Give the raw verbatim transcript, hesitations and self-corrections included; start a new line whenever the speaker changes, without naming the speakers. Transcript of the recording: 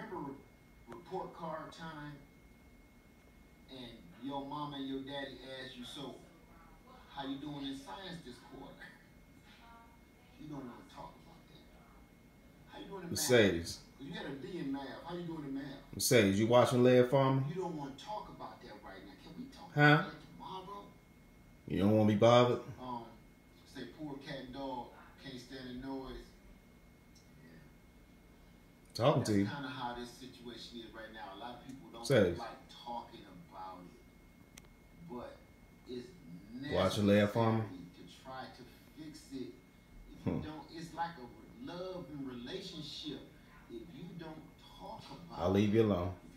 remember report card time, and your mom and your daddy asked you, so how you doing in science this quarter? You don't want to talk about that. How you doing in math?
Mercedes.
You had a D in math. How you doing in math?
Mercedes, you watching Lead Farmer?
You don't want to talk about that right now. Can we talk
huh?
about that tomorrow?
You don't want to be bothered?
Um, say poor cat and dog can't stand the noise. Yeah.
Talking
That's
to you.
That's kind of how this situation is right now. A lot of people don't
Mercedes.
like talking about it, but it's
Watching Lead Farmer?
to try to fix it. If you
Hmm.
don't, it's like a love and relationship. If you don't talk about
I'll leave you alone.
it,